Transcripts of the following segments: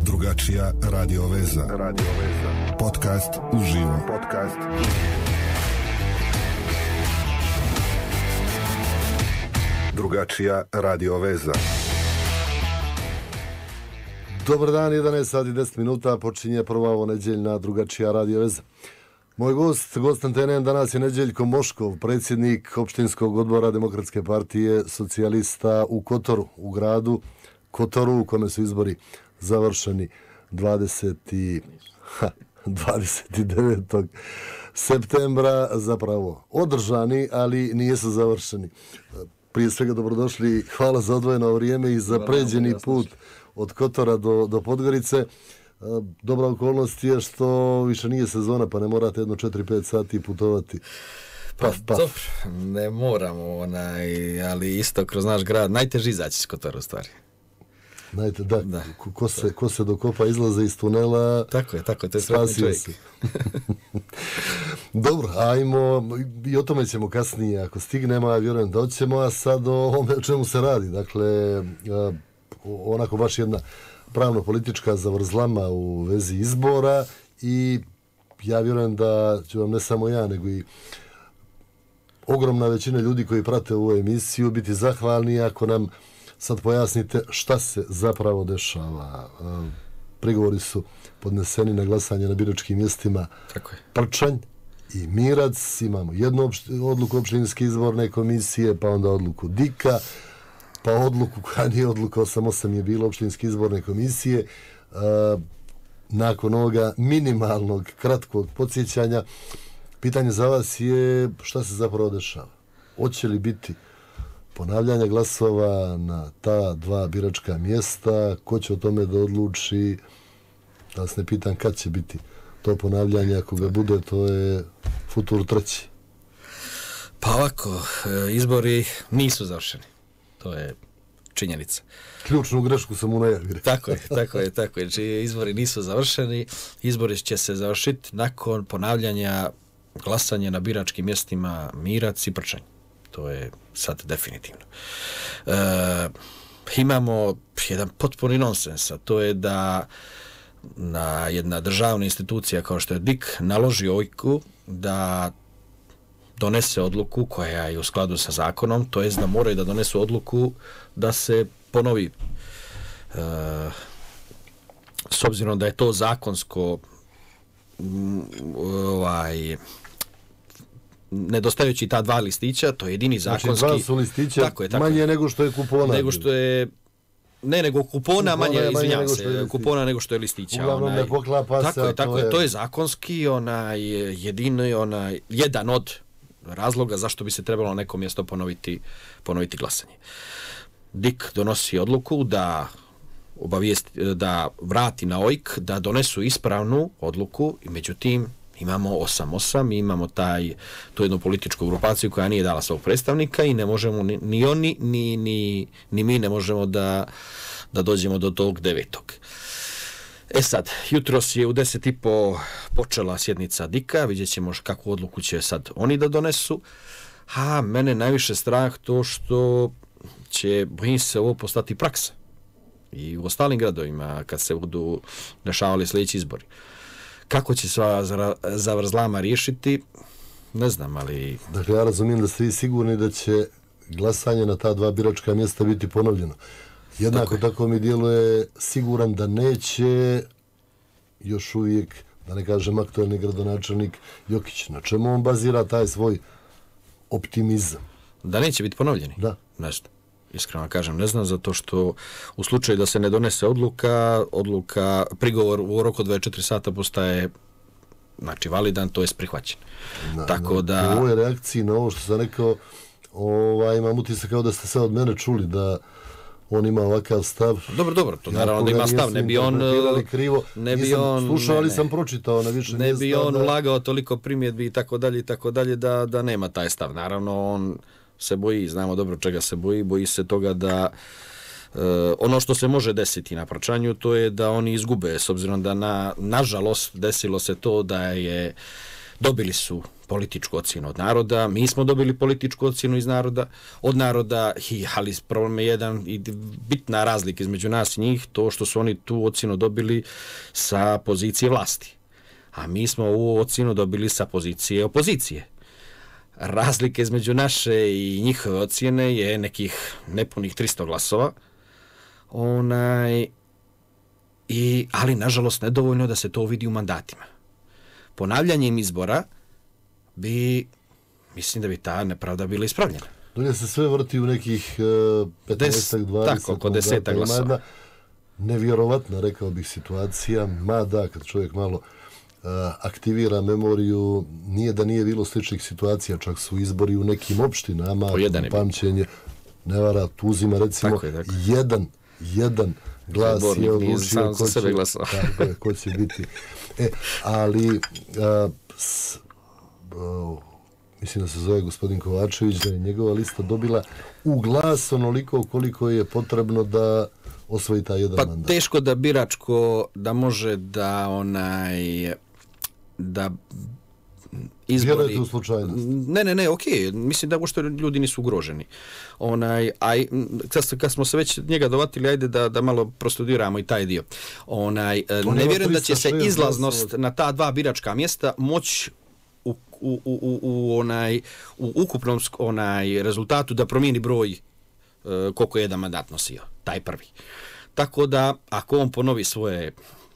Drugačija radio veza. Podcast uživo. Drugačija radio veza. Dobar dan, 11 sati 10 minuta, počinje prva ovo nedjeljna Drugačija radio veza. Moj gost antene danas je Nedjeljko Moškov, predsjednik opštinskog odbora Demokratske partije socijalista u Kotoru, u gradu Kotoru, u kome su izbori završeni 29. septembra, zapravo održani, ali nisu završeni. Prije svega dobrodošli, hvala za odvojeno vrijeme i za pređeni put od Kotora do Podgorice. Dobra okolnost je što više nije sezona, pa ne morate jedno 4-5 sati putovati. Dobro, ne moramo, ali isto kroz naš grad najteži izaći iz Kotora u stvari. Da. Ko se dokopa izlaze iz tunela. Tako je, to je sretni čovjek. Dobro, ajmo, i o tome ćemo kasnije, ako stignemo, ja vjerujem da hoćemo, a sad o ovome o čemu se radi. Dakle, onako baš jedna pravno-politička zavrzlama u vezi izbora i ja vjerujem da ću vam ne samo ja, nego i ogromna većina ljudi koji prate ovu emisiju biti zahvalni ako nam sad pojasnite šta se zapravo dešava. Prigovori su podneseni na glasanje na biračkim mjestima Prčanj i Mirac. Imamo jednu odluku opštinske izborne komisije, pa onda odluku DIK-a, pa odluku koja nije odluka 88 je bilo opštinske izborne komisije. Nakon ovoga minimalnog, kratkog podsjećanja, pitanje za vas je šta se zapravo dešava. Hoće li biti ponavljanja glasova na ta dva biračka mjesta, ko će o tome da odluči, da vas ne pitam kad će biti to ponavljanje, ako ga bude, to je futur treći. Pa ovako, izbori nisu završeni, to je činjenica. Ključnu grešku sam u najavi. Tako je, izbori nisu završeni, izbori će se završiti nakon ponavljanja glasanja na biračkim mjestima Mirac i Prčanj. To je sad definitivno. Imamo jedan potpuni nonsens, a to je da jedna državna institucija kao što je DIK naloži OIK-u da donese odluku koja je u skladu sa zakonom, to je da moraju da donesu odluku da se ponovi. S obzirom da je to zakonsko nedostajući ta dva listića, to je jedini zakonski. Znači dva su listića tako manje nego što je kupona. Nego kupona manje, izvinjavam se, kupona nego što je listića. Uglavnom ne poklapa se. To je zakonski jedan od razloga zašto bi se trebalo neko mjesto ponoviti glasanje. DIK donosi odluku da vrati na OIK da donesu ispravnu odluku i međutim imamo 8-8, imamo tu jednu političku grupaciju koja nije dala svog predstavnika i ne možemo ni oni, ni mi ne možemo da dođemo do tog 9. Sad, jutros je u 10:30 počela sjednica DIK-a, vidjet ćemo kakvu odluku će sad oni da donesu. Mene najviše strah to što će, bojim se, ovo postati praksa. I u ostalim gradovima kad se budu dešavali sljedeći izbori. Kako će sva zavrzlama riješiti, ne znam, ali... Dakle, ja razumijem da ste vi sigurni da će glasanje na ta dva biračka mjesta biti ponovljeno. Jednako tako mi djeluje siguran da neće još uvijek, da ne kažem aktualni gradonačelnik Jokić. Na čemu on bazira taj svoj optimizam? Da neće biti ponovljeni? Da. Ne znam. Iskreno kažem, ne znam, zato što u slučaju da se ne donese odluka, prigovor u roku 24 sata postaje validan, to je prihvaćen. Tako da... U ovoj reakciji na ovo što sam rekao, imam utisak kao da ste sve od mene čuli da on ima ovakav stav. Dobro, to naravno da ima stav, ne bi on... Slušao, ali sam pročitao na više. Ne bi on ulagao toliko primjedbi i tako dalje, da nema taj stav. Naravno, on se boji, znamo dobro čega se boji se toga da ono što se može desiti na Prčanju, to je da oni izgube, s obzirom da nažalost desilo se to da dobili su političku ocjenu od naroda, mi smo dobili političku ocjenu od naroda, ali problem je jedan i bitna razlika između nas i njih, to što su oni tu ocjenu dobili sa pozicije vlasti, a mi smo ovu ocjenu dobili sa pozicije opozicije. Razlika između naše i njihove ocjene je nekih nepunih 300 glasova, ali nažalost nedovoljno da se to vidi u mandatima. Ponavljanjem izbora mislim da bi ta nepravda bila ispravljena. Dolje se sve vrti u nekih 15-20 tako, oko 10 glasova. Nevjerovatna, rekao bih, situacija, mada kad čovjek malo aktivira memoriju, nije da nije bilo sličnih situacija, čak su izbori u nekim opštinama, pamćenje ne vara, Tuzima recimo, jedan glas je odlučio ko će biti. Ali mislim da se zove gospodin Kovačević, da je njegova lista dobila u glas onoliko koliko je potrebno da osvoji taj jedan mandat. Pa teško da biračko, da može da izbori... Vjerujete u slučajnost? Ne, okej. Mislim da uopšte ljudi nisu ugroženi. Kad smo se već njega dovatili, ajde da malo prostudiramo i taj dio. Ne vjerujem da će se izlaznost na ta dva biračka mjesta moći u ukupnom rezultatu da promijeni broj koliko je jedan mandat nosio, taj prvi. Tako da, ako on ponovi svoje,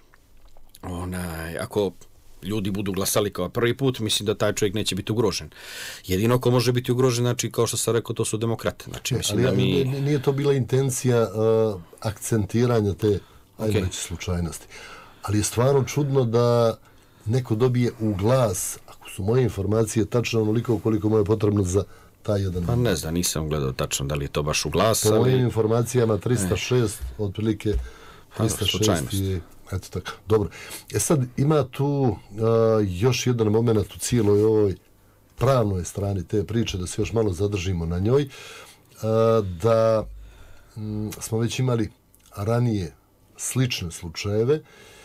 ako ljudi budu glasali kao prvi put, mislim da taj čovjek neće biti ugrožen. Jedino ko može biti ugrožen, znači, kao što sam rekao, to su demokrate. Znači, mislim ali nije to bila intencija akcentiranja te, ajde reći, slučajnosti. Ali je stvarno čudno da neko dobije u glas, ako su moje informacije tačno onoliko koliko mu je potrebno za taj jedan. Pa ne znam, nisam gledao tačno da li je to baš u glas. Po mojim informacijama 306, otprilike 306 je, eto tako. Dobro. Sad ima tu još jedan moment u cijeloj ovoj pravnoj strani te priče, da se još malo zadržimo na njoj, da smo već imali ranije slične slučajeve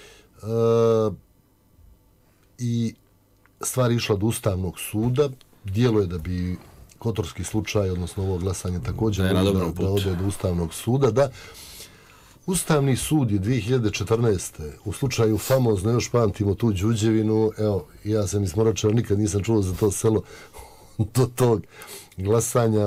i stvar išla do Ustavnog suda. Djeluje da bi kotorski slučaj, odnosno ovo glasanje također da ode do Ustavnog suda. Da, Ustavni sud je 2014. u slučaju famozno, još pamtimo tu Đuđevinu, evo, ja sam iz Moračeva, nikad nisam čuo za to selo do tog glasanja.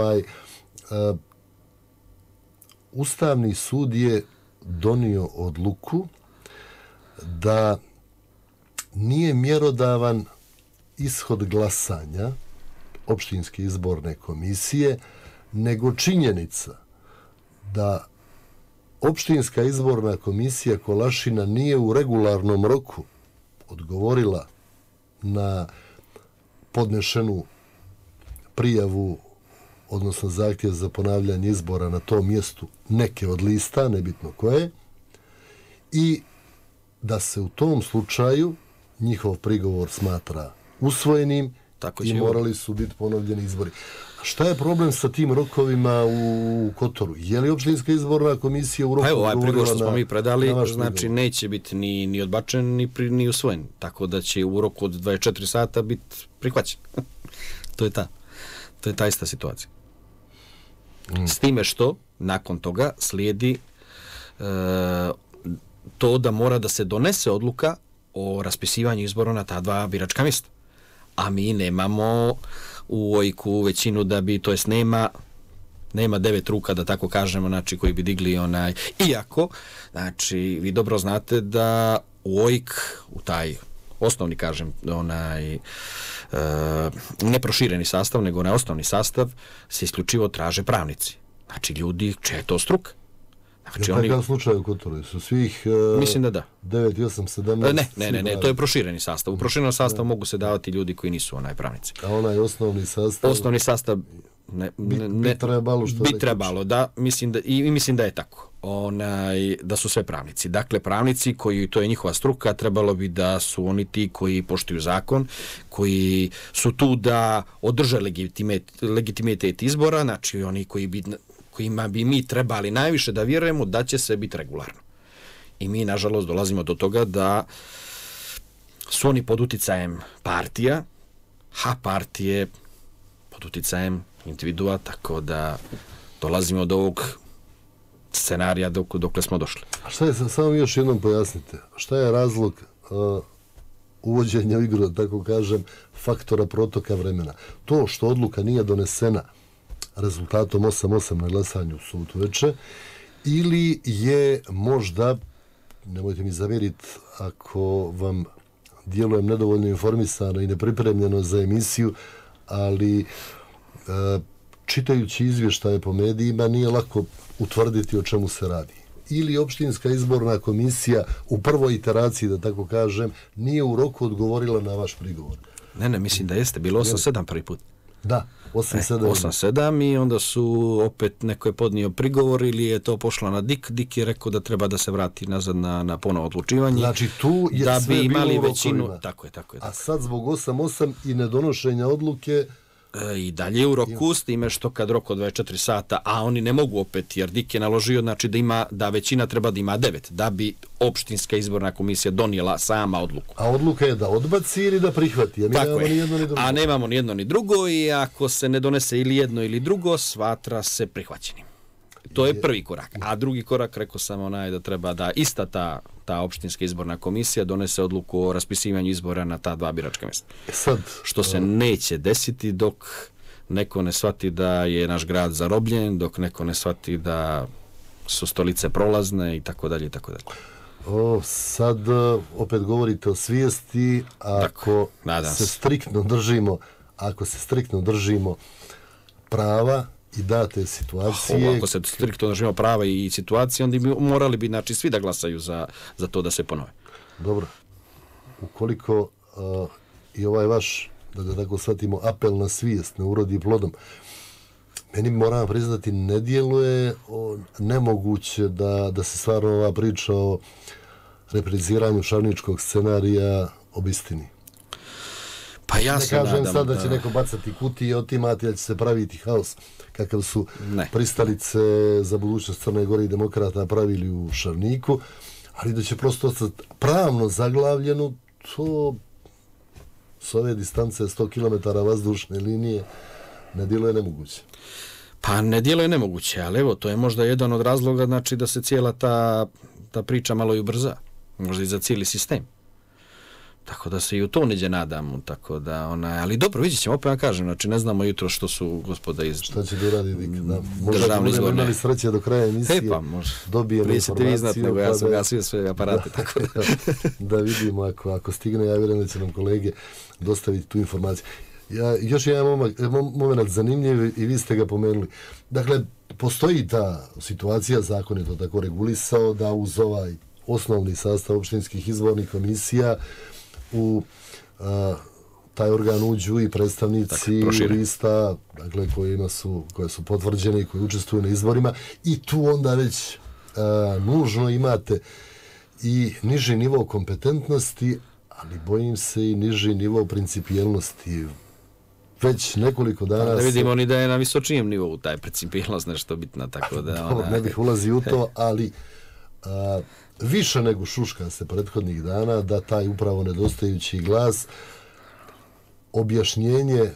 Ustavni sud je donio odluku da nije mjerodavan ishod glasanja opštinske izborne komisije, nego činjenica da opštinska izborna komisija Kolašina nije u regularnom roku odgovorila na podnešenu prijavu, odnosno zahtjev za ponavljanje izbora na tom mjestu neke od lista, nebitno koje, i da se u tom slučaju njihov prigovor smatra usvojenim i morali su biti ponovljeni izbori. A šta je problem sa tim rokovima u Kotoru? Je li opštinska izborna komisija u roku odgovorila na... Ovaj prigovor što smo mi predali, znači neće biti ni odbačen, ni usvojen. Tako da će u roku od 24 sata biti prihvaćen. To je ta ista situacija. S time što, nakon toga, slijedi to da mora da se donese odluka o raspisivanju izbora na ta dva biračka mjesta. A mi nemamo u OIK-u većinu da bi, to jest nema 9 ruka, da tako kažemo, znači, koji bi digli Iako, znači, vi dobro znate da u OIK, u taj osnovni, kažem, ne prošireni sastav, nego na osnovni sastav, se isključivo traže pravnici. Znači, ljudi, čija je to struka. Znači, je takav slučaj u Kotoru? Su svih mislim da da. 9, 8, 17? Ne, to je prošireni sastav. U proširenom sastavu mogu se davati ljudi koji nisu pravnici. A onaj osnovni sastav? Osnovni sastav bi trebalo, da. Mislim da je tako. Da su sve pravnici. Dakle, pravnici koji, to je njihova struka, trebalo bi da su oni ti koji poštuju zakon, koji su tu da održe legitimitet izbora, znači oni kojima bi mi trebali najviše da vjerujemo da će sve biti regularno. I mi, nažalost, dolazimo do toga da su oni pod uticajem partija, partije pod uticajem individua, tako da dolazimo do ovog scenarija dokle smo došli. A šta je, samo još jednom pojasnite, šta je razlog uvođenja u igru, da tako kažem, faktora protoka vremena? To što odluka nije donesena rezultatom 8-8 na glasanju u subotu veče, ili je možda, nemojte mi zamjeriti ako vam djelujem nedovoljno informisano i nepripremljeno za emisiju, ali čitajući izvještaje po medijima nije lako utvrditi o čemu se radi. Ili opštinska izborna komisija u prvoj iteraciji, da tako kažem, nije u roku odgovorila na vaš prigovor. Ne, mislim da jeste, bilo 8-7 prvi put. Da, 8-7. 8-7 i onda su opet neko je podnio prigovor ili je to pošlo na DIK. DIK je rekao da treba da se vrati nazad na ponovo odlučivanje. Znači tu je da sve bi imali bilo u većinu. rokovima. Tako je. A sad zbog 8-8 i nedonošenja odluke i dalje u roku, s time što kad rok od 24 sata, a oni ne mogu opet, jer DIK je naložio, znači da većina treba da ima 9, da bi opštinska izborna komisija donijela sama odluku. A odluka je da odbaci ili da prihvati, a mi nemamo ni jedno ni drugo. A nemamo ni jedno ni drugo i ako se ne donese ili jedno ili drugo, smatra se prihvaćenim. To je prvi korak. A drugi korak, rekao sam da treba da ista ta opštinska izborna komisija donese odluku o raspisivanju izbora na ta 2 biračka mjesta. Sad, što se neće desiti dok neko ne shvati da je naš grad zarobljen, dok neko ne shvati da su stolice prolazne i tako dalje i tako dalje. Sad opet govorite o svijesti, ako se striktno držimo prava i date situacije. Ako se striktno držimo prava i situacije, onda bi morali bi, znači, svi da glasaju za to da se ponove. Dobro. Ukoliko i ovaj vaš, da ga tako shvatimo, apel na svijest ne urodi plodom, meni moram priznati, ne djeluje nemoguće da se stvarno ova priča o repriziranju šarničkog scenarija obistini. Pa ja se nadam. Ne kažem sad da će neko bacati kutije, otimati, da će se praviti haos, kakav su pristalice za budućnost Crne Gore i demokrata pravili u Šarniku, ali da će prosto ostati pravno zaglavljeno, to s ove distance 100 km vazdušne linije ne djeluje nemoguće. Pa ne djeluje nemoguće, ali evo, to je možda jedan od razloga, znači da se cijela ta priča malo i ubrza, možda i za cijeli sistem. Tako da se i u to neđe nadamo, tako da ali dobro, vidjet ćemo, opet vam kažem, znači ne znamo jutro što su gospoda iz šta će da uradi DIK, možda budemo imali sreće do kraja emisije, dobijemo informaciju, ja sam gasio sve aparate, tako da da vidimo, ako stigne, ja vjerujem da će nam kolege dostaviti tu informaciju. Još jedan moment zanimljiv i vi ste ga pomenuli. Dakle, postoji ta situacija, zakon je to tako regulisao, da uz ovaj osnovni sastav opštinskih izbornih komisija u taj organ uđu i predstavnici lista, dakle, koje su potvrđene i koji učestvuju na izborima, i tu onda već nužno imate i niži nivo kompetentnosti, ali bojim se i niži nivo principijelnosti. Već nekoliko dana da vidimo ni da je na visočijem nivou taj principijelnost nešto bitna, tako da ne bih ulazio u to, ali više nego šuška se prethodnih dana da taj upravo nedostajući glas, objašnjenje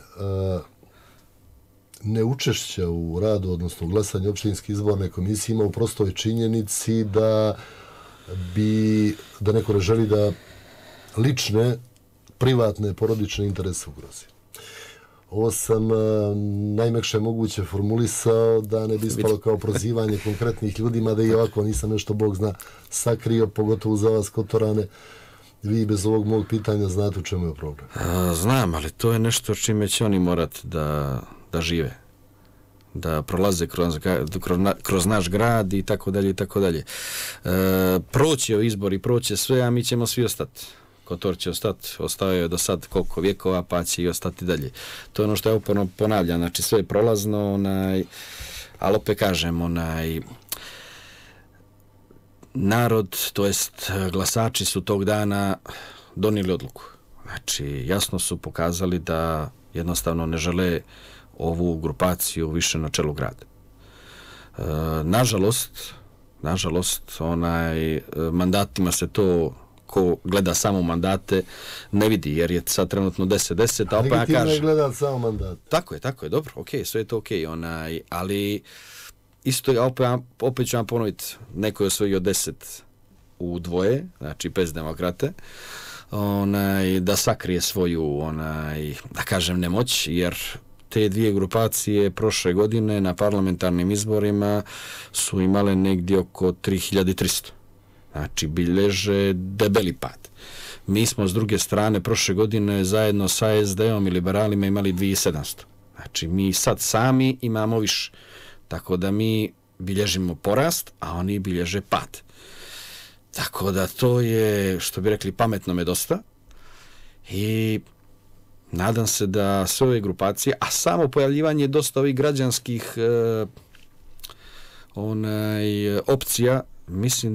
neučešća u radu, odnosno glasanju opštinske izborne komisije, ima u prostoj činjenici da neko ne želi da lične, privatne, porodične interese ugrozi. Ovo sam najmekše moguće formulisao da ne bi ispalo kao prozivanje konkretnih ljudima, da i ovako nisam nešto, Bog zna, sakrio, pogotovo za vas Kotorane. Vi bez ovog mog pitanja znate u čemu je problem. Znam, ali to je nešto čime će oni morati da žive. Da prolaze kroz naš grad i tako dalje i tako dalje. Proće izbori, proće sve, a mi ćemo svi ostati. Kotor će ostati, ostao je do sad koliko vjekova, pa će i ostati dalje. To je ono što ja uporno ponavljam, znači sve je prolazno, ali opet kažem, narod, to jest glasači su tog dana donijeli odluku. Znači, jasno su pokazali da jednostavno ne žele ovu grupaciju više na čelu grada. Nažalost, mandatima se to ko gleda samo mandate ne vidi, jer je sad trenutno 10-10, a opet ja kažem... je gledat samo mandate. Tako je, dobro, sve je to okej, ali isto, opet ću vam ponoviti, neko je osvojio 10 u dvoje, znači PES demokrate, da sakrije svoju, da kažem, nemoć, jer te dvije grupacije prošle godine na parlamentarnim izborima su imale negdje oko 3300. Znači, bilježe debeli pad. Mi smo s druge strane prošle godine zajedno sa SD-om i liberalima imali 2700. Znači, mi sad sami imamo više. Tako da mi bilježimo porast, a oni bilježe pad. Tako da to je, što bi rekli, pametno me dosta. I nadam se da sve ove grupacije, a samo pojavljivanje dosta ovih građanskih opcija, mislim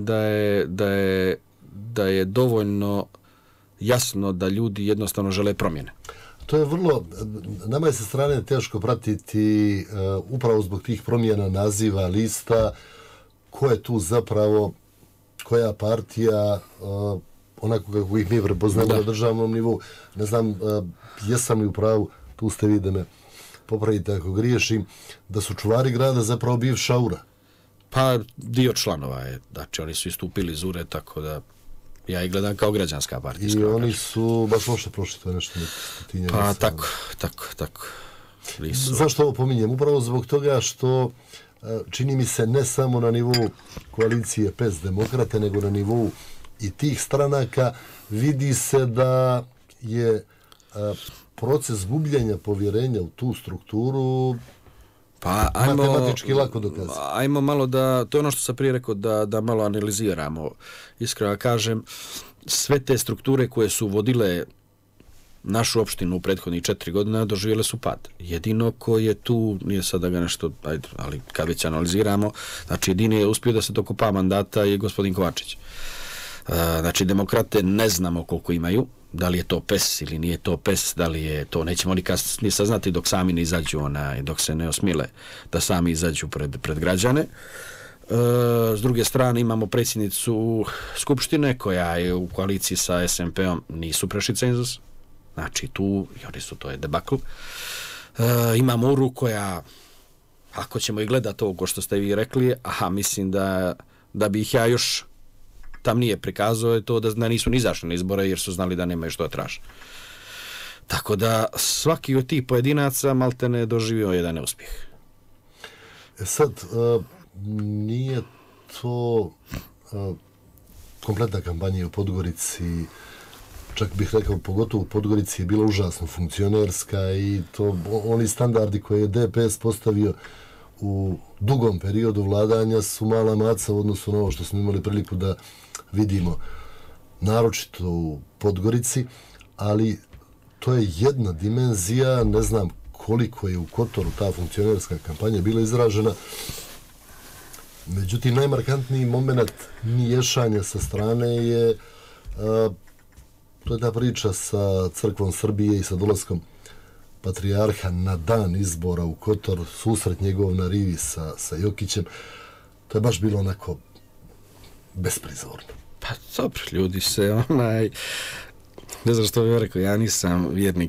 da je dovoljno jasno da ljudi jednostavno žele promjene. To je vrlo, nama je sa strane teško pratiti upravo zbog tih promjena naziva, lista, ko je tu zapravo, koja partija, onako kako ih mi prepoznamo na državnom nivou. Ne znam, jesam li u pravu, tu ste vi da me popravite ako griješim, da su čuvari grada zapravo bivša URA. Pa dio članova je, znači oni su istupili iz URE, tako da ja ih gledam kao građanska partija. I oni su baš loše prošli, to je nešto stotinja. Pa tako. Zašto ovo pominjem? Upravo zbog toga što čini mi se ne samo na nivou koalicije PES demokrate, nego na nivou i tih stranaka vidi se da je proces gubljenja povjerenja u tu strukturu matematički lako dokazati. Ajmo malo da, to je ono što sam prije rekao, da malo analiziramo. Iskreno kažem, sve te strukture koje su vodile našu opštinu u prethodnih 4 godina doživjele su pad. Jedino ko je tu, nije sad da ga nešto, ali kad već analiziramo, znači jedini je uspio da se dokopa mandata je gospodin Kovačić. Znači, demokrate ne znamo koliko imaju, da li je to PES ili nije to PES, da li je to, nećemo ni saznati dok sami ne izađu, dok se ne osmile da sami izađu pred građane. S druge strane imamo predsjednicu Skupštine koja je u koaliciji sa SMP-om, nisu prešli cenzus, znači tu, to je debakl. Imamo URU koja, ako ćemo i gledati ovo ko što ste vi rekli, mislim da bi ih ja još tam nije prikazao je to da nisu ni izašli na izbore jer su znali da nemaju što da traže. Tako da svaki od tih pojedinaca maltene doživio jedan neuspjeh. Sad, nije to kompletna kampanja u Podgorici, čak bih rekao pogotovo u Podgorici je bila užasno funkcionerska i to oni standardi koje je DPS postavio u dugom periodu vladanja su mala maca u odnosu na ovo što smo imali priliku da vidimo, naročito u Podgorici, ali to je jedna dimenzija, ne znam koliko je u Kotoru ta funkcionerska kampanja bila izražena. Međutim, najmarkantniji moment miješanja sa strane je to je ta priča sa Crkvom Srbije i sa dolaskom patrijarha na dan izbora u Kotor, susret njegov na rivi sa Jokićem. To je baš bilo onako besprizorno. Pa dobro, ljudi se ne znam što bih rekao, ja nisam vjernik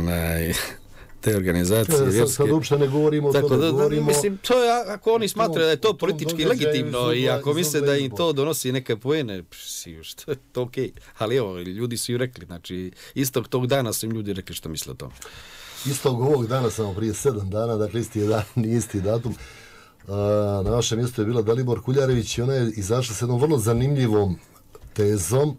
te organizacije. Sad uopšte ne govorimo o tome. Mislim, to je, ako oni smatraju da je to politički legitimno i ako misle da im to donosi neke poene, što je to okej. Ali evo, ljudi su ju rekli, znači istog tog dana su im ljudi rekli što misle o tome. Istog ovog dana, samo prije 7 dana, dakle isti datum, na vašem mjestu je bila Dalibor Kuljarević i ona je izašla s jednom vrlo zanimljivom tezom,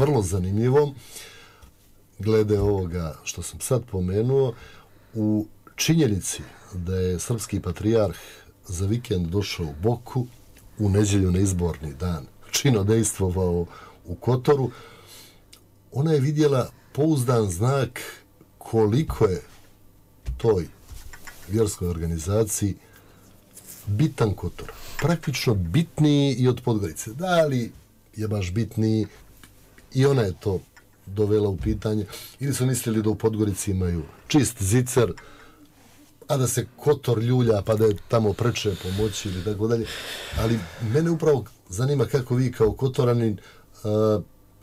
glede ovoga što sam sad pomenuo, u činjenici da je srpski patrijarh za vikend došao u Boku, u nedjelju na izborni dan činodejstvovao u Kotoru, ona je vidjela pouzdan znak koliko je toj vjerskoj organizaciji bitan Kotor. Praktično bitniji i od Podgorice. Da li je baš bitniji, i ona je to dovela u pitanje, ili su mislili da u Podgorici imaju čist zicer, a da se Kotor ljulja pa da je tamo preče pomoći ili tako dalje. Ali mene upravo zanima kako vi kao Kotoranin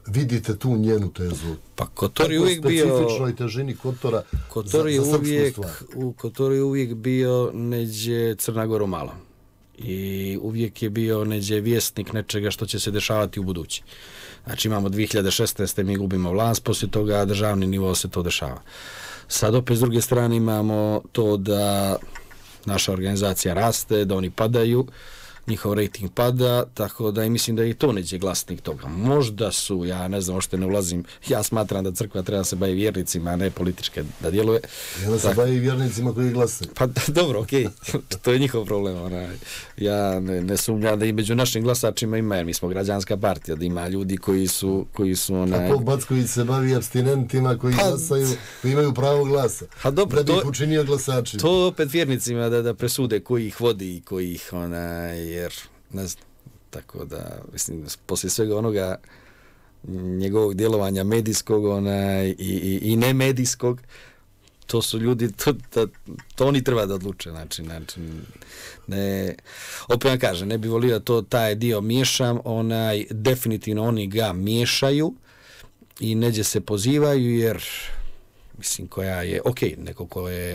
vidite tu njenu tezu? Pa Kotor je uvijek bio... specifičnoj težini Kotora Kotor je za srpsku stvar. Kotor je uvijek bio neđe Crna Gora malo. I uvijek je bio neđe vjesnik nečega što će se dešavati u budući. Znači imamo 2016. mi gubimo vlast, poslije toga državni nivo se to dešava. Sad opet s druge strane imamo to da naša organizacija raste, da oni padaju, njihov rating pada, tako da i mislim da je i to neđe glasnik toga. Možda su, ja ne znam, ošte ne ulazim, ja smatram da crkva treba se bavi vjernicima, a ne političke da djeluje. Da se bavi vjernicima koji glasaju. Pa dobro, okej, to je njihov problem. Ja ne sumnjam da i među našim glasačima ima, jer mi smo građanska partija, da ima ljudi koji su A Pop Backović se bavi abstinentima koji glasaju, koji imaju pravo glasa. Dobro, da bi ih učinio glasačima. To opet vjernicima da presude koji ih vodi i koji ih jer ne znam, tako da mislim, poslije svega onoga njegovog djelovanja medijskog i ne medijskog, to su ljudi, to oni treba da odluče, znači ne, opet vam kažem, ne bi volio to taj dio miješam, definitivno oni ga miješaju i neđe se pozivaju, jer mislim koja je, neko ko je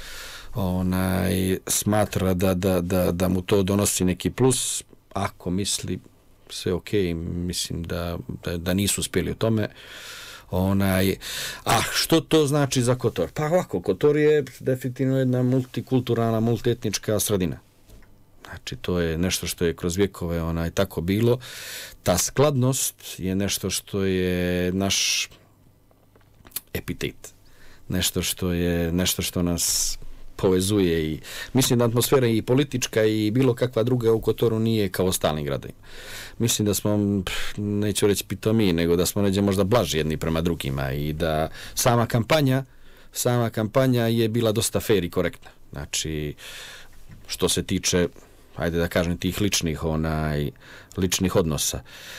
smatra da mu to donosi neki plus, ako misli sve mislim da nisu uspjeli u tome. A što to znači za Kotor? Pa ovako, Kotor je definitivno jedna multikulturalna, multietnička sredina. Znači, to je nešto što je kroz vjekove tako bilo. Ta skladnost je nešto što je naš epitet. Nešto što nas povezuje i mislim da atmosfera i politička i bilo kakva druga u Kotoru nije kao ostalim gradovima. Mislim da smo, neću reći pitomi, nego da smo neđe možda blaži jedni prema drugima i da sama kampanja je bila dosta fair i korektna. Znači, što se tiče, ajde da kažem, tih ličnih odnosa.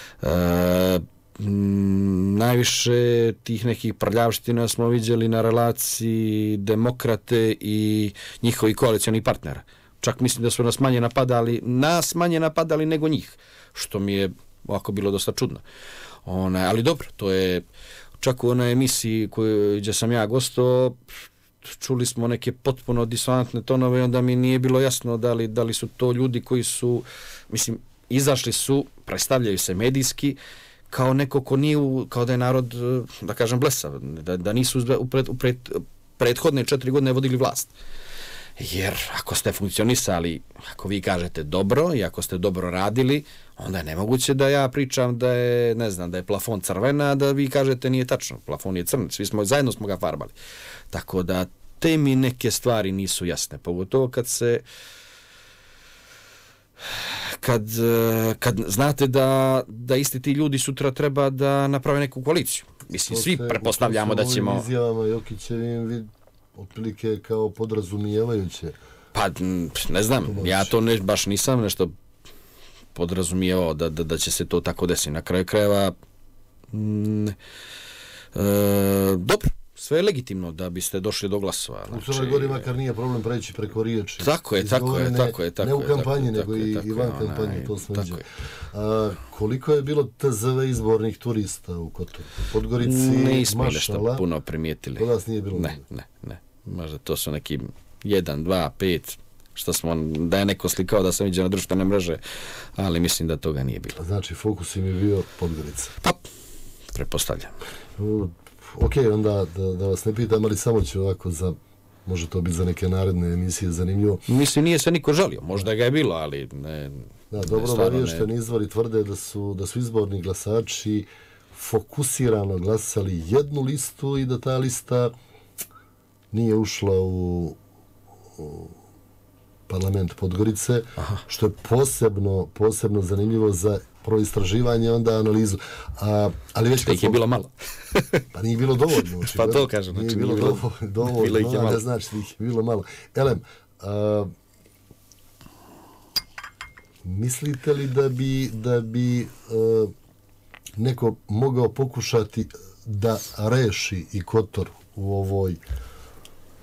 Najviše tih nekih prljavština smo vidjeli na relaciji demokrate i njihovi koalicioni partnera. Čak mislim da su nas manje napadali nego njih, što mi je ovako bilo dosta čudno. Ali dobro, to je čak u onoj emisiji gdje sam ja gostao, čuli smo neke potpuno disonantne tonove i onda mi nije bilo jasno da li su to ljudi koji su, mislim, izašli su, predstavljaju se medijski, kao neko ko nije, kao da je narod, da kažem, blesav, da nisu u prethodne 4 godine vodili vlast. Jer ako ste funkcionisali, ako vi kažete dobro i ako ste dobro radili, onda je nemoguće da ja pričam da je, ne znam, da je plafon crvena, da vi kažete nije tačno, plafon je crn, zajedno smo ga farbali. Tako da te mi neke stvari nisu jasne, pogotovo kad znate da isti ti ljudi sutra treba da naprave neku koaliciju. Mislim, svi pretpostavljamo da ćemo... izjavama Jokićevim otprilike kao podrazumijevajuće. Pa, ne znam, ja to baš nisam nešto podrazumijevao da će se to tako desiti. Na kraju krajeva, dobro, sve je legitimno da biste došli do glasova. U Crnoj Gori makar nije problem preći preko riječi. Tako je. Ne u kampanji, nego i van kampanje, to smo viđali. Koliko je bilo TZV izbornih turista u Kotoru? Podgorici, nismo nešto puno primijetili. Kod nas nije bilo? Ne. Možda to su neki 1, 2, 5, što smo, da je neko slikao da sam vidio na društvene mreže, ali mislim da toga nije bilo. Znači, fokus im je bio Podgorica. Pa, pretpostavljam. Ok, onda da vas ne pitam, ali samo ću ovako može to biti za neke naredne emisije zanimljivo. Mislim, nije se niko žalio, možda ga je bilo, ali ne... Da, dobro obavješteni izvori tvrde da su izborni glasači fokusirano glasali jednu listu i da ta lista nije ušla u parlament Podgorice, što je posebno zanimljivo za proistraživanje, onda analizu. Ali već ih je bilo malo. Pa nije bilo dovoljno. Pa to kažem. Nije bilo dovoljno, ne znači da ih je bilo malo. Elem, mislite li da bi neko mogao pokušati da reši i Kotor u ovoj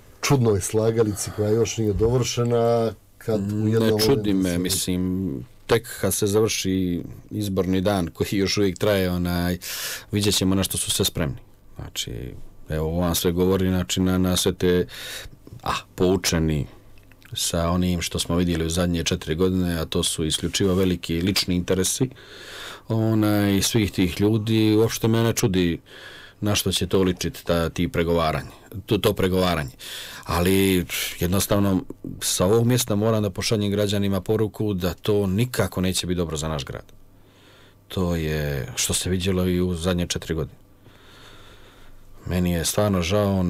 čudnoj slagalici koja još nije dovršena, kad u jednom... Ne čudi me, mislim, tek kad se završi izborni dan koji još uvijek traje, vidjet ćemo na što su sve spremni. Znači, evo vam sve govori, znači, na sve te poučeni sa onim što smo vidjeli u zadnje 4 godine, a to su isključivo veliki lični interesi i svih tih ljudi. Uopšte me ne čudi na što će to ličiti to pregovaranje. Ali jednostavno sa ovog mjesta moram da pošaljem građanima poruku da to nikako neće biti dobro za naš grad. To je što se vidjelo i u zadnje 4 godine. Meni je stvarno žao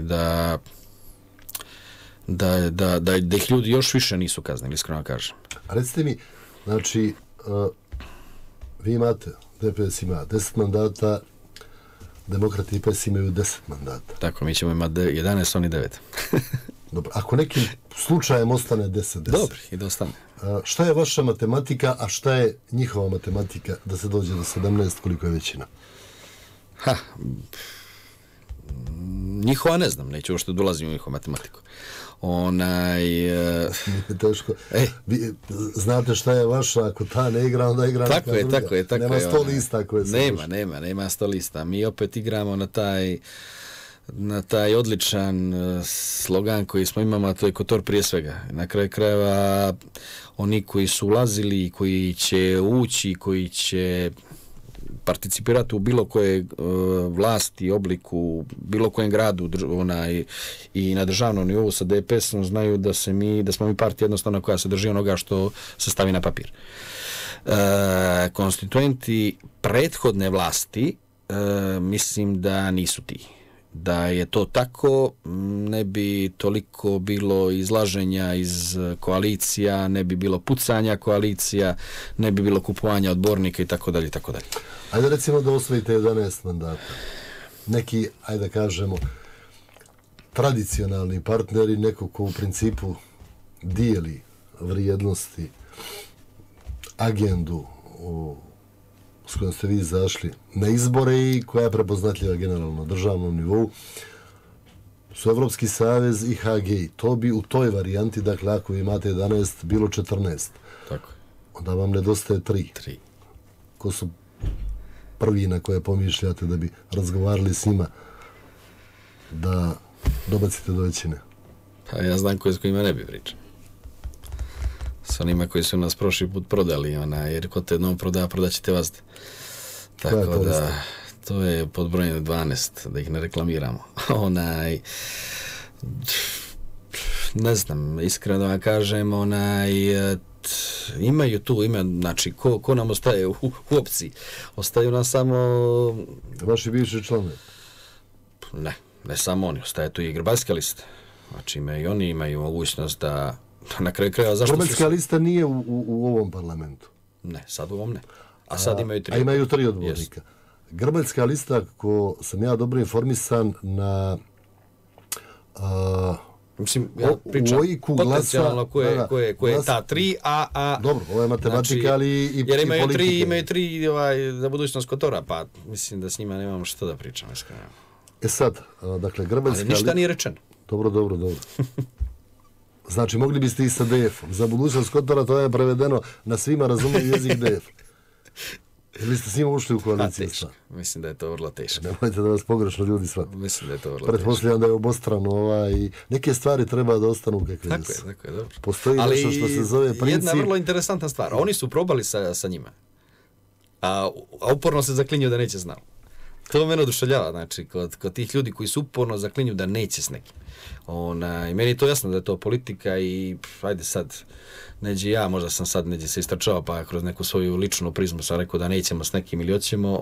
da ih ljudi još više nisu kaznili, iskreno kažem. A recite mi, znači, vi imate, DPS ima 10 mandata, Demokrati i PES imaju 10 mandata. Tako, mi ćemo imati 11, oni 9. Dobro, ako nekim slučajem ostane 10-10. Dobro, i da ostane. Šta je vaša matematika, a šta je njihova matematika da se dođe do 17, koliko je većina? Njihova ne znam, neću uopšte dolazim u njihovu matematiku. Teško. Znate šta je vaša, ako ta ne igra, onda igra neka druga. Tako je. Nema 100 lista koje se nema 100 lista. Mi opet igramo na taj odličan slogan koji smo imali, a to je Kotor prije svega. Na kraju krajeva, oni koji su ulazili, koji će ući, koji će participirati u bilo koje vlasti, obliku, bilo kojem gradu i na državnom nivou sa DPS-om znaju da smo mi partija jednostavno koja se drži onoga što se stavi na papir. Konstituenti prethodne vlasti mislim da nisu ti. Da je to tako, ne bi toliko bilo izlaženja iz koalicija, ne bi bilo pucanja koalicija, ne bi bilo kupovanja odbornika i tako dalje. Ajde recimo da osvojite 11 mandata. Neki, ajde kažemo, tradicionalni partneri, neko ko u principu dijeli vrijednosti, agendu s kojom ste vi izašli na izbore i koja je prepoznatljiva generalno na državnom nivou, su Evropski savez i HGI. To bi u toj varijanti, dakle, ako imate 11, bilo 14. Tako. Onda vam nedostaje 3. Ko su prvi na koje pomišljate da bi razgovarali s njima da dobacite do većine? Pa ja znam s kojima ne bi pričao. S onima koji su nas prošli put prodali, jer ko te jednom prodaćete vas. Tako da, to je pod brojem 12, da ih ne reklamiramo. Ne znam, iskreno vam kažem, imaju tu, znači, ko nam ostaje u opciji? Ostaju nam samo... Vaši bivši članovi? Ne samo oni, ostaje tu i Grbaljska lista. Znači, i oni imaju mogućnost da na kraju krajeva zašto Grbaljska lista nije u ovom parlamentu? Ne, sad u ovom ne. A sad imaju 3. A imaju 3 odbornika. Grbaljska lista, ako sam ja dobro informisan, na... Mislim, ja pričam potencijalno ko je ta 3, a... Dobro, ovo je matematika, znači, ali i jer imaju politika. Imaju 3 za budućnost Kotora, pa mislim da s njima nemamo što da pričam. Sad, dakle, Grbaljska... Ali ništa nije rečeno. Dobro. Znači, mogli biste i sa DF-om. Za budućnost Kotora to je prevedeno na svima razumiju jezik DF. Ili ste s njima ušli u koaliciju? Mislim da je to vrlo teško. Nemojte da vas pogrešno ljudi shvate. Mislim da je to vrlo teško. Pretpostavljam da je obostrano i neke stvari treba da ostanu kakve su. Tako je, dobro. Postoji nešto što se zove princip. Ali jedna vrlo interesantna stvar. Oni su probali sa njima. A uporno se zaklinju da neće znao. To mene oduševljava, znači, kod tih ljudi koji su uporno zaklinju da neće s nekim. I meni je to jasno da je to politika i ajde sad, neđe ja, možda sam sad neđe se istračao, pa kroz neku svoju ličnu prizmu sam rekao da nećemo s nekim ili hoćemo,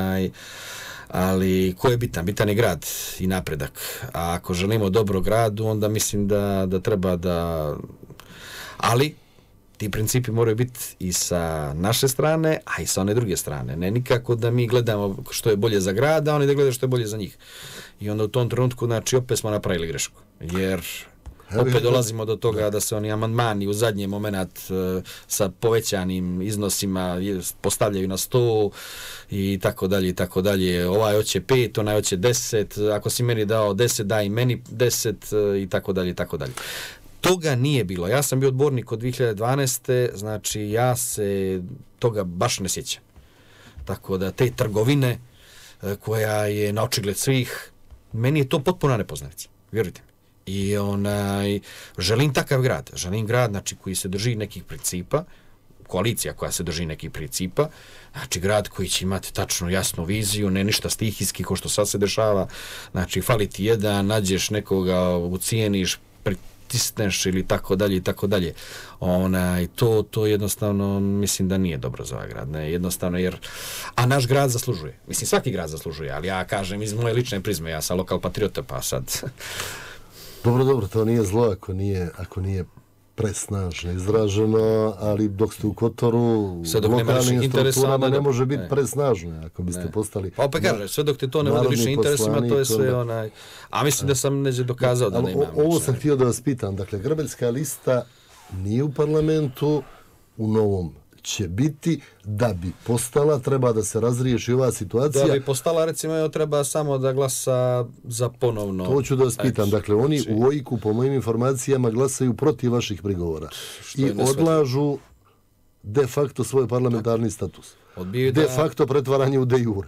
ali ko je bitan? Bitan je grad i napredak. A ako želimo dobro gradu, onda mislim da treba da... Ali ti principi moraju biti i sa naše strane, a i sa one druge strane. Ne nikako da mi gledamo što je bolje za grad, a oni da gledaju što je bolje za njih. I onda u tom trenutku, znači, opet smo napravili grešku. Jer opet dolazimo do toga da se oni amandmani u zadnji moment sa povećanim iznosima postavljaju na 100 i tako dalje. Ovaj hoće 5, onaj hoće 10, ako si meni dao 10, daj meni 10 i tako dalje. Toga nije bilo. Ja sam bio odbornik od 2012. Znači, ja se toga baš ne sjećam. Tako da te trgovine koja je na očigled svih, meni je to potpuno nepoznanica. Vjerujte mi. I želim takav grad. Želim grad, znači, koji se drži nekih principa, koalicija koja se drži nekih principa, znači grad koji će imati tačnu jasnu viziju, ne ništa stihijski ko što sad se dešava, znači fali ti jedan, nađeš nekoga, ucijeniš, pritisneš ili tako dalje i tako dalje. To jednostavno mislim da nije dobro za ovaj grad, ne, jednostavno jer, a naš grad zaslužuje, mislim svaki grad zaslužuje, ali ja kažem iz moje lične prizme, ja sam lokal patriota, pa sad... Dobro, to nije zlo ako nije presnažno izraženo, ali dok ste u Kotoru, lokalnim strukturama ne može biti presnažno, ako biste postali... Pa opet kaže, sve dok te to ne vodi ličnim interesima, to je sve onaj... A mislim da sam neđe dokazao da ne imam. Ovo sam htio da vas pitam, dakle, Grbeljska lista nije u parlamentu, u novom će biti, da bi postala, treba da se razriješi ova situacija. Da bi postala, recimo, treba samo da glasa za ponovno... To ću da vas pitam, dakle, oni u OIK-u, po mojim informacijama, glasaju protiv vaših prigovora i odlažu de facto svoj parlamentarni status. De facto pretvaranje u de jure.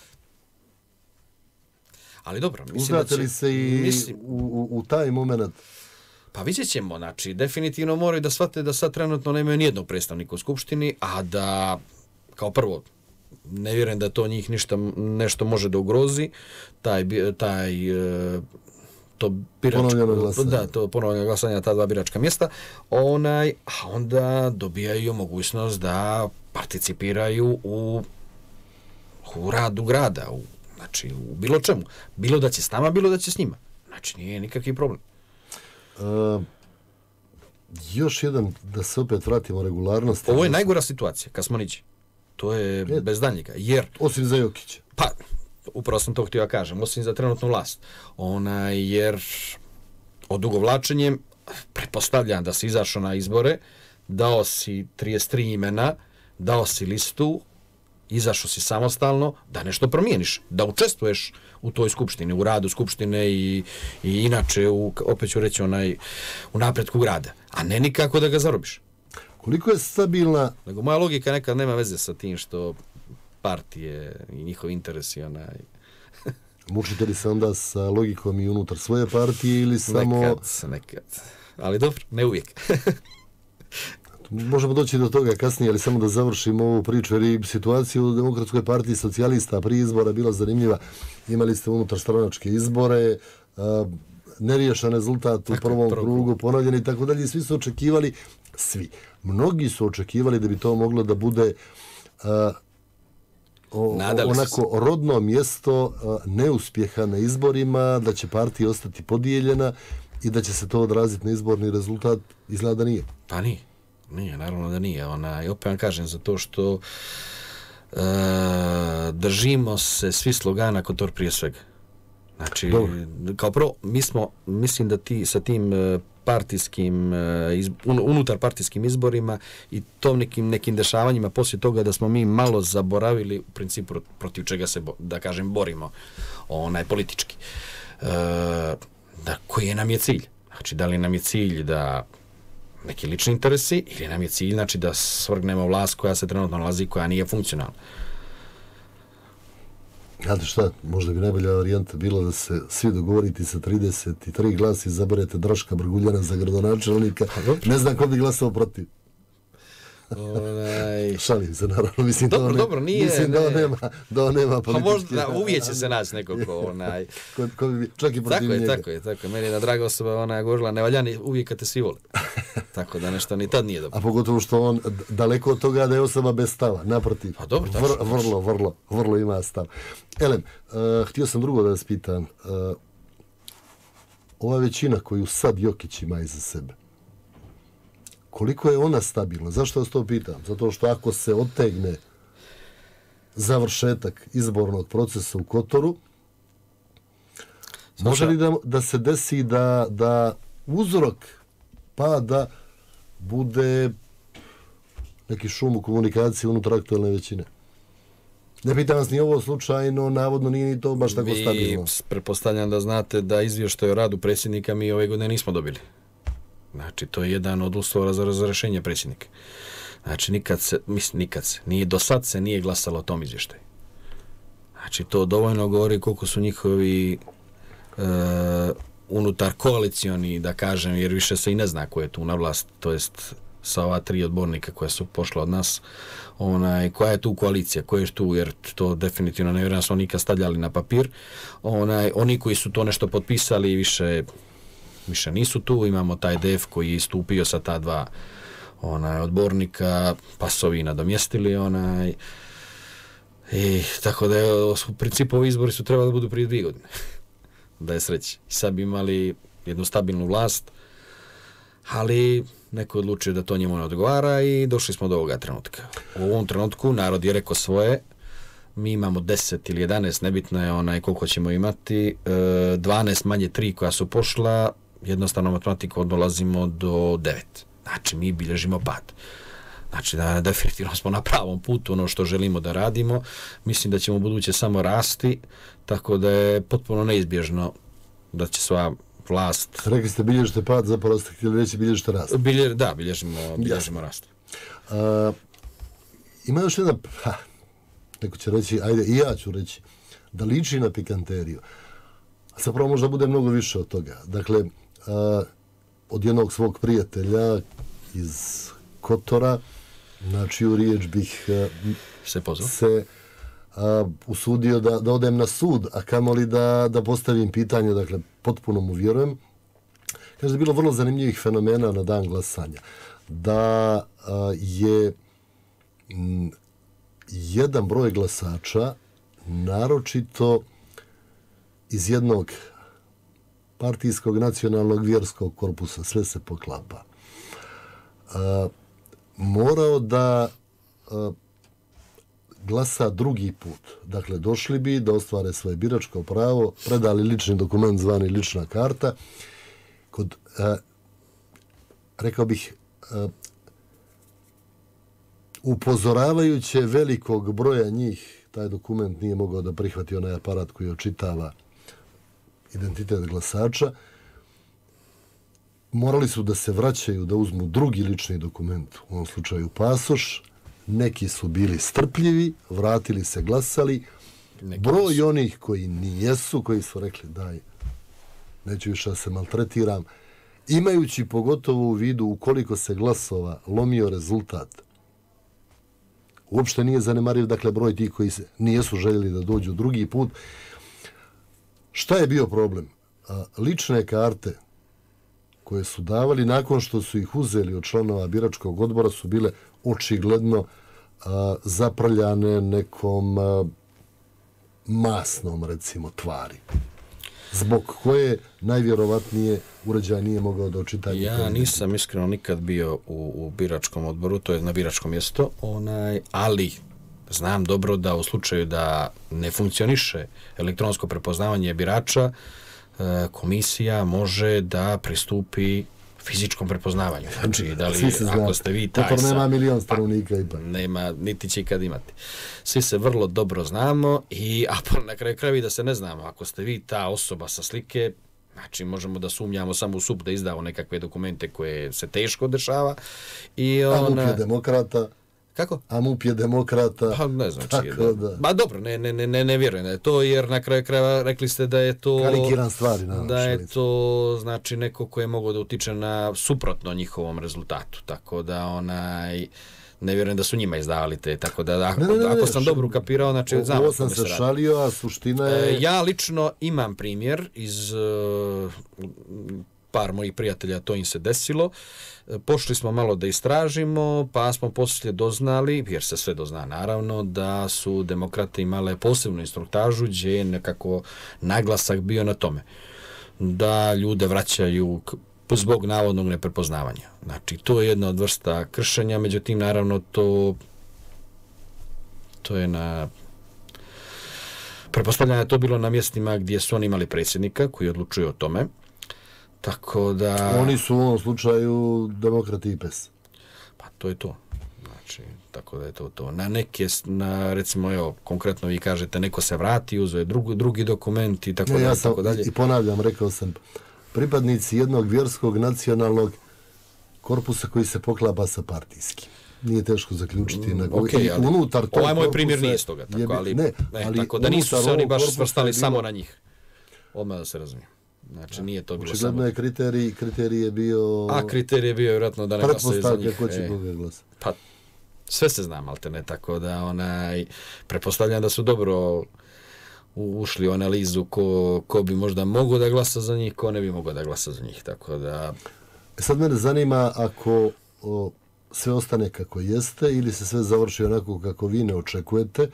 Ali dobro, mislim Uzdate li se i u taj moment? Pa vidjet ćemo, znači, definitivno moraju da shvate da sad trenutno nemaju nijednog predstavnika u Skupštini, a da, kao prvo, ne vjerujem da to njih nešto može da ugrozi, to ponovno glasanje ta dva biračka mjesta, a onda dobijaju mogućnost da participiraju u radu grada, znači u bilo čemu. Bilo da će s nama, bilo da će s njima. Znači nije nikakvi problem. Još jedan, da se opet vratimo regularnosti. Ovo je najgora situacija, kad smo niđi. To je bez daljnjega. Jer, osim za Jokića. Pa, upravo sam to htio ja kažem, osim za trenutnu vlast. Jer odugovlačenjem, pretpostavljam da si izašao na izbore, dao si 33 imena, dao si listu, izašao si samostalno, da nešto promijeniš, da učestvuješ u toj skupštini, u radu skupštine i inače, opet ću reći, u napretku grada. A ne nikako da ga zarobiš. Koliko je stabilna... Nego moja logika nekad nema veze sa tim što partije i njihovi interesi, Mučite li se onda sa logikom i unutar svoje partije ili samo... Nekad. Ali dobro, ne uvijek. Možemo doći do toga kasnije, ali samo da završimo ovu priču, jer i situacija u Demokratskoj partiji socijalista prije izbora bila zanimljiva. Imali ste unutar stranačke izbore, neriješen rezultat u prvom krugu, ponovljeni i tako dalje. Svi su očekivali, mnogi su očekivali da bi to moglo da bude onako rodno mjesto neuspjeha na izborima, da će partija ostati podijeljena i da će se to odraziti na izborni rezultat. Izgleda da nije. Pa nije. Nije, naravno da nije. I opet vam kažem, zato što držimo se svi slogana Kotor prije svega. Znači, kao prvo, mislim da ti sa tim partijskim, unutar partijskim izborima i tom nekim dešavanjima poslije toga da smo mi malo zaboravili u principu protiv čega se, da kažem, borimo politički. Koji nam je cilj? Znači, da li nam je cilj da neki lični interesi ili nam je cilj, znači, da svrgnemo vlast koja se trenutno nalazi, koja nije funkcionalna. Znate šta, možda bi najbolja varijanta bila da se svi dogovorite sa 33 glasa i zaberete Draška Brguljana za gradonačelnika. Ne znam ko bi glasao protiv. Šalim se, naravno. Mislim dobro, nije. Mislim da on nema politički. Pa možda, uvijek će se naći neko ko bi čak i protiv njega. Tako je. Meni je na draga osoba govorila, ne valjani, uvijek kad te svi vole. Tako da nešto ni tad nije dobro. A pogotovo što on daleko od toga da je osoba bez stava, naprotiv. Pa dobro, vrlo ima stav. Elem, htio sam drugo da vas pitam. Ova većina koju sad Jokić ima iza sebe, koliko je ona stabilna? Zašto vas to pitam? Zato što ako se otegne završetak izbornog procesa u Kotoru, može li da se desi da uzrok pada bude neki šum u komunikaciji unutar aktualne većine? Ne pitam vas ni ovo slučajno, navodno nije ni to baš tako stabilno. Pretpostavljam da znate da izvještaj o radu predsjednika mi ove godine nismo dobili. Znači, to je jedan od uslova za razrešenje predsjednika. Znači, nije do sad se nije glasalo o tom izvještaju. Znači, to dovoljno govori koliko su njihovi unutar koalicioni, da kažem, jer više se i ne zna ko je tu na vlast, to jest sa ova 3 odbornika koja su pošla od nas, koja je tu koalicija, ko je tu, jer to definitivno ne vjerujem da smo nikad stavljali na papir. Oni koji su to nešto potpisali više nisu tu, imamo taj DF koji je istupio sa ta 2 odbornika, pa su ovi nadomjestili i tako da je, u principu ovi izbori su trebali da budu prije 2 godine da je sreći. I sad bi imali jednu stabilnu vlast, ali neko je odlučio da to njemu ne odgovara i došli smo do ovoga trenutka. U ovom trenutku narod je rekao svoje, mi imamo 10 ili 11, nebitno je koliko ćemo imati, 12 manje 3 koja su pošla, jednostavno matematikom dolazimo do 9. Znači, mi bilježimo pad. Znači, da definitivno smo na pravom putu, ono što želimo da radimo. Mislim da ćemo u buduće samo rasti, tako da je potpuno neizbježno da će sva vlast... Rekli ste bilježite pad, zapravo ste htjeli reći bilježite rast. Bilježimo rast. Ima još jedna, neko će reći, ajde i ja ću reći, da liči na pikanteriju. A zapravo možda bude mnogo više od toga. Dakle, od jednog svog prijatelja iz Kotora, na čiju riječ bih se usudio da odem na sud, a kamoli da postavim pitanje, dakle, potpuno mu vjerujem. Kaže da je bilo vrlo zanimljivih fenomena na dan glasanja. Da je jedan broj glasača, naročito iz jednog partijskog, nacionalnog, vjerskog korpusa, sve se poklapa, morao da glasa drugi put. Dakle, došli bi da ostvare svoje biračko pravo, predali lični dokument zvani lična karta. Kod, rekao bih, upozoravajuće velikog broja njih, taj dokument nije mogao da prihvati onaj aparat koji očitava identitet glasača, morali su da se vraćaju, da uzmu drugi lični dokument, u ovom slučaju pasoš. Neki su bili strpljivi, vratili se, glasali. Broj onih koji nijesu, koji su rekli daj, neću više da se maltretiram, imajući pogotovo u vidu ukoliko se glasova lomio rezultat, uopšte nije zanemariv, dakle, broj tih koji nijesu željeli da dođu drugi put. Šta je bio problem? Lične karte koje su davali nakon što su ih uzeli od članova biračkog odbora su bile očigledno zaprljane nekom masnom, recimo, tvari, zbog koje najvjerovatnije uređaj nije mogao da očita. Ja nisam iskreno nikad bio u biračkom odboru, to je na biračkom mjestu, ali znam dobro da u slučaju da ne funkcioniše elektronsko prepoznavanje birača, komisija može da pristupi fizičkom prepoznavanju. Znači, da li, ako ste vi taj... Kotor nema milion stanovnika ipak. Nema, niti će ikad imati. Svi se vrlo dobro znamo, a na kraju krajeva da se ne znamo. Ako ste vi ta osoba sa slike, znači možemo da sumnjamo samo u SUP da izdao nekakve dokumente koje se teško dešava. A MUP je demokrata. Kako? A MUP je demokrata. Pa ne znam čije. Ba dobro, ne vjerujem da je to, jer na kraju krajeva rekli ste da je to... Karikiran stvari. Da je to, znači, neko ko je mogao da utiče na suprotno njihovom rezultatu. Tako da ne vjerujem da su njima izdavali te. Tako da, ako sam dobro ukapirao, znači, znam ovo sam se šalio, a suština je... Ja lično imam primjer iz... par mojih prijatelja, to im se desilo. Pošli smo malo da istražimo, pa smo poslije doznali, jer se sve dozna naravno, da su demokrate imale posebnu instruktažu gdje je nekako naglasak bio na tome. Da ljude vraćaju zbog navodnog neprepoznavanja. Znači, to je jedna od vrsta kršenja, međutim, naravno, to je na... Pretpostavljam je to bilo na mjestima gdje su oni imali predsjednika koji odlučuje o tome. Tako da... Oni su u ovom slučaju demokrati i PES. Pa to je to. Znači, tako da je to. Recimo, evo, konkretno vi kažete, neko se vrati, uzve drugi dokument i tako dalje. I ponavljam, rekao sam, pripadnici jednog vjerskog, nacionalnog korpusa koji se poklapa sa partijskim. Nije teško zaključiti. Okay, ali unutar tog ovaj moj korpusa primjer nije s toga, tako, ali tako da nisu se oni baš svrstali samo na njih. Odmah da se razumije. Znači, nije to bilo samo... Očigledno je kriterij je bio... A kriterij je bio vjerojatno da ne glasaju za njih. Ko će koga glasati. Pa, sve se zna, malte ne, tako da pretpostavljam da su dobro ušli u analizu ko bi možda mogao da glasa za njih, ko ne bi mogao da glasa za njih, tako da... Sad mene zanima ako sve ostane kako jeste ili se sve završi onako kako vi ne očekujete,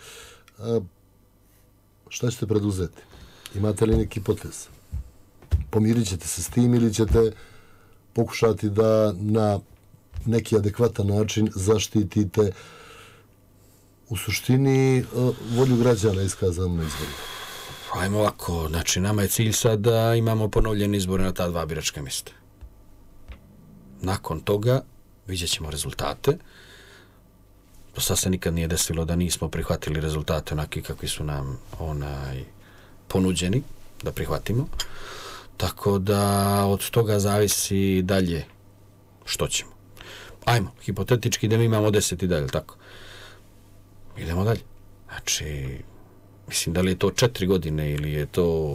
šta ćete preduzeti? Imate li neki potez? Pomirit ćete se s tim ili ćete pokušati da na neki adekvatan način zaštitite u suštini volju građana iskazanu na izboru? Ajmo ovako, znači nama je cilj sad da imamo ponovljene izbore na ta 2 biračka mjesta. Nakon toga vidjet ćemo rezultate. Sad se nikad nije desilo da nismo prihvatili rezultate onaki kakvi su nam ponuđeni da prihvatimo. Tako da od toga zavisi dalje što ćemo. Ajmo, hipotetički da mi imamo 10 i dalje, tako? Idemo dalje. Znači, mislim, da li je to 4 godine ili je to...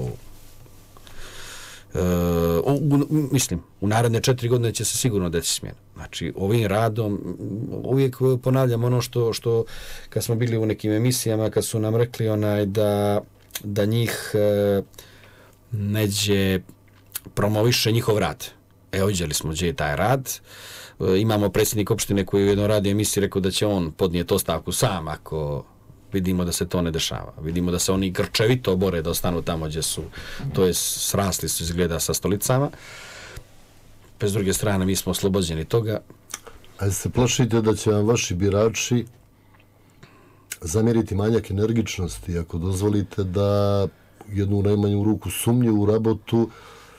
mislim, u naredne 4 godine će se sigurno deći smjena. Znači, ovim radom, uvijek ponavljam ono što kad smo bili u nekim emisijama, kad su nam rekli da njih neđe promoviše njihov rad. Evo, vidjeli smo gdje je taj rad. Imamo predsjednik opštine koji u jednoj radio emisiji rekao da će on podnijeti ostavku sam ako vidimo da se to ne dešava. Vidimo da se oni grčevito bore da ostanu tamo gdje su, to je srasli su izgleda sa stolicama. S druge strane, mi smo oslobođeni toga. A se plašite da će vam vaši birači zamjeriti manjak energičnosti ako dozvolite da jednu najmanju ruku sumnje u rabotu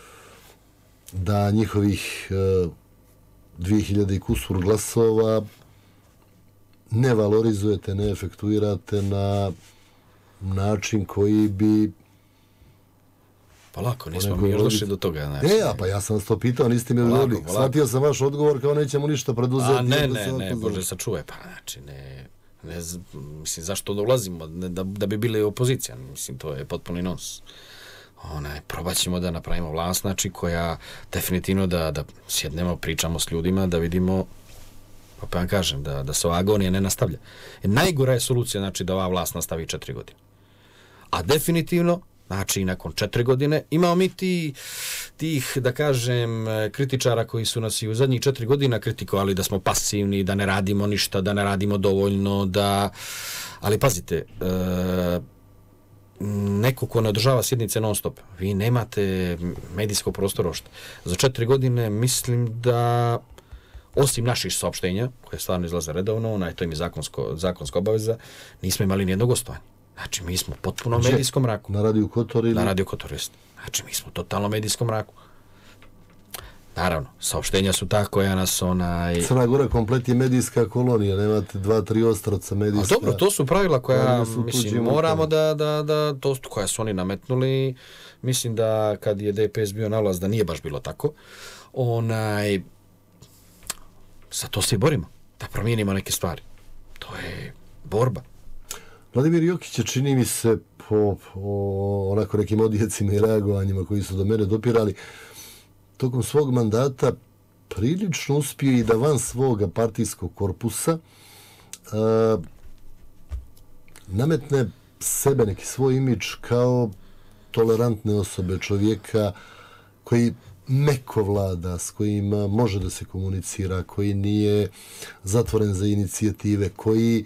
da njihovih 2000 i kusur glasova ne valorizujete, ne efektuirate na način koji bi... Pa lako, nismo mi još došli do toga. Znači. Pa ja sam vas to pitao, niste mi odgovorili. Shvatio sam vaš odgovor kao nećemo ništa preduzeti. A ne, Bože, sačuvaj. Pa znači, mislim, zašto da ulazimo? Da bi bili opozicija. Mislim, to je potpuno nons. Probat ćemo da napravimo vlast, znači, koja definitivno da sjednemo, pričamo s ljudima, da vidimo, pa vam kažem, da se ova agonija ne nastavlja. Najgora je solucija, znači, da ova vlast nastavi 4 godine. A definitivno, znači, nakon 4 godine, imamo mi tih, da kažem, kritičara koji su nas i u zadnjih 4 godina kritikovali da smo pasivni, da ne radimo ništa, da ne radimo dovoljno, ali pazite, neko ko ne održava sjednice non stop, vi nemate medijsko prostora ošte. Za 4 godine mislim da osim naših saopštenja, koje stvarno izlaze redovno, to im je zakonska obaveza, nismo imali nijednog gostovanja. Znači, mi smo potpuno u medijskom mraku. Na Radio Kotor ili? Na Radio Kotor, jest. Znači, mi smo totalno u medijskom mraku. Naravno, saopštenja su ta koja nas Crna Gora komplet je medijska kolonija, nemate 2-3 ostravca medijska. A dobro, to su pravila koja, mislim, moramo to koja su oni nametnuli. Mislim da kad je DPS bio na vlast da nije baš bilo tako. Za to se i borimo, da promijenimo neke stvari. To je borba. Vladimir Jokić je, čini mi se, po onako nekim odjecima i reagovanjima koji su do mene dopirali, tokom svog mandata prilično uspio i da van svoga partijskog korpusa nametne sebe, neki svoj imidž kao tolerantne osobe, čovjeka koji meko vlada, s kojim može da se komunicira, koji nije zatvoren za inicijative, koji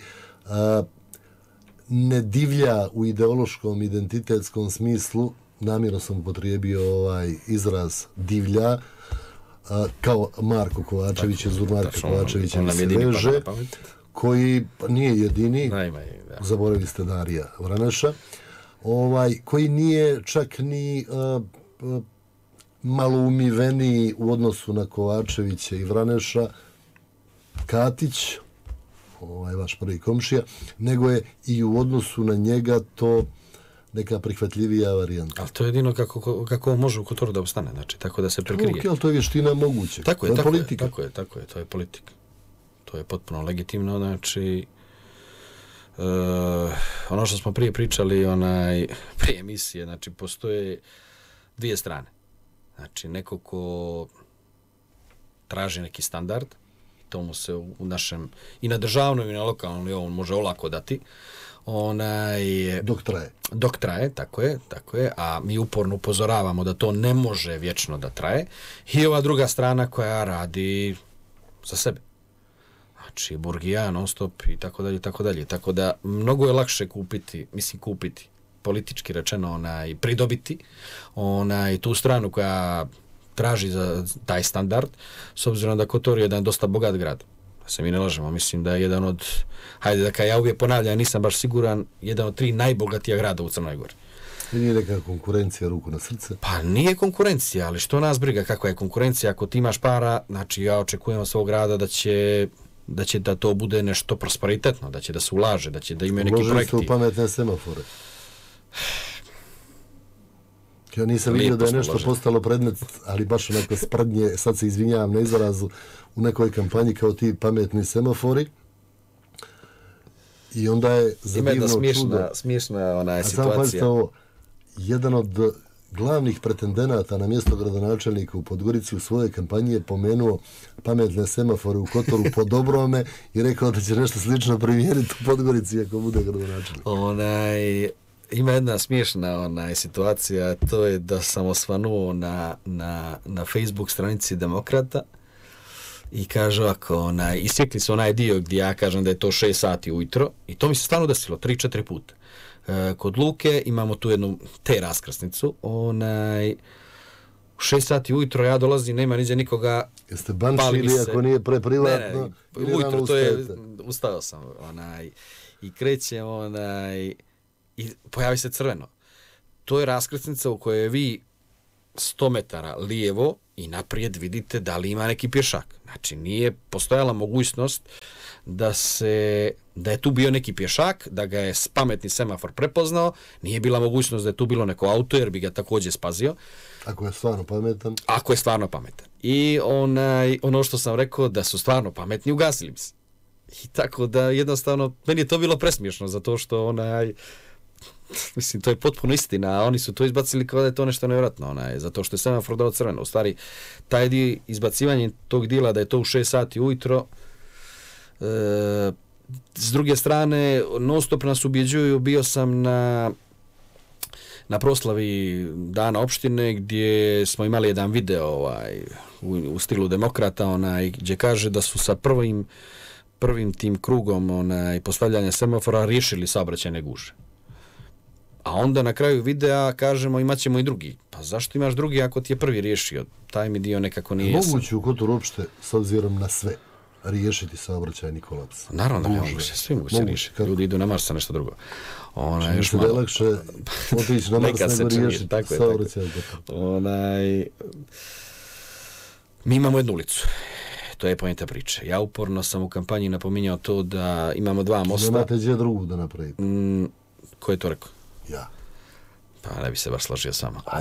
ne divlja u ideološkom, identitetskom smislu, namjerno sam upotrijebio izraz divlja, kao Marko Kovačević, iz Marka Kovačevića mi se veže, koji nije jedini, zaboravili ste Darija Vraneša, koji nije čak ni malo umiveniji u odnosu na Kovačevića i Vraneša, Katić, vaš prvi komšija, nego je i u odnosu na njega to neka prihvatljivija varijanta. Ali to je jedino kako on može u Kotoru da ostane, znači, tako da se prekrije. Ali to je vještina moguće. Tako je, to je politika. Tako je, to je politika. To je potpuno legitimno, znači, ono što smo prije pričali, prije emisije, znači, postoje dvije strane. Znači, neko ko traži neki standard, to mu se u našem, i na državnom i na lokalnom nivou može olako dati, dok traje, tako je, a mi uporno upozoravamo da to ne može vječno da traje, i ova druga strana koja radi za sebe. Znači, burgija, non stop i tako dalje, tako dalje. Tako da, mnogo je lakše kupiti, politički rečeno, pridobiti tu stranu koja traži za taj standard, s obzirom da Kotor je jedan dosta bogat grad. Da se mi ne lažemo, mislim da je jedan od, hajde da ja uvijek ponavljam, nisam baš siguran, jedan od 3 najbogatija grada u Crnoj Gori. I nije neka konkurencija, ruku na srce? Pa nije konkurencija, ali što nas briga kakva je konkurencija, ako ti imaš para, znači ja očekujem od svog grada da to bude nešto prosperitetno, da će da se ulaže, da imaju neki projekti. Uložili ste u pametne semafore. Ja nisam vidio da je nešto postalo predmet, ali baš onako sprdnje, sad se izvinjavam na izrazu, u nekoj kampanji kao ti pametni semafori. I onda je za divno čudo... Ima jedna smiješna situacija. Samo jedan od glavnih pretendenata na mjesto gradonačelnika u Podgorici u svojoj kampanji je pomenuo pametne semafore u Kotoru po dobrome i rekao da će nešto slično primijeniti u Podgorici ako bude gradonačelnik. Ima jedna smiješna situacija, to je da sam osvanuo na Facebook stranici Demokrata i kaže ovako, isjekli su onaj dio gdje ja kažem da je to 6 sati ujutro i to mi se stvarno desilo 3-4 puta. Kod Luke imamo tu jednu raskrsnicu, 6 sati ujutro ja dolazim, nema niđe nikoga. Jeste bančili ako nije preprivatno? Ne, ujutro to je, ustao sam, i krećem, i pojavi se crveno. To je raskrsnica u kojoj vi 100 metara lijevo i naprijed vidite da li ima neki pješak. Znači, nije postojala mogućnost da je tu bio neki pješak, da ga je pametni semafor prepoznao, nije bila mogućnost da je tu bilo neko auto, jer bi ga također spazio. Ako je stvarno pametan. Ako je stvarno pametan. I ono što sam rekao, da su stvarno pametni, ugasili bi se. I tako da jednostavno, meni je to bilo presmiješno, zato što mislim, to je potpuno istina, a oni su to izbacili kao da je to nešto nevjerojatno, zato što je semafor dao crveno. U stvari, taj dio, izbacivanje tog dila da je to u 6 sati ujutro, s druge strane, non stop nas ubjeđuju, bio sam na proslavi Dana opštine gdje smo imali jedan video u stilu Demokrata, gdje kaže da su sa prvim tim krugom postavljanja semafora riješili saobraćajne gužve. A onda na kraju videa kažemo imat ćemo i drugi. Pa zašto imaš drugi ako ti je prvi riješio? Taj mi dio nekako nije jasan. Moguće u Kotoru uopšte, s obzirom na sve, riješiti saobraćajni kolaps? Naravno da moguće, svi mogu se riješiti. Ljudi idu na Mars sa nešto drugo. Još da je lakše otići na Mars nego riješiti saobraćajni kolaps. Mi imamo jednu ulicu. To je poenta priče. Ja uporno sam u kampanji napominjao to da imamo 2 mosta. Nemate gdje drugu da napravite? Ko je to rekao? Ja. Pa ne bi se baš složio s vama.